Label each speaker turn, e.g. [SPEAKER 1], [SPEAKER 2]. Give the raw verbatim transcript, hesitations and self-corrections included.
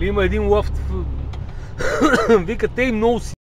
[SPEAKER 1] Или има един лофт, вика, те и много си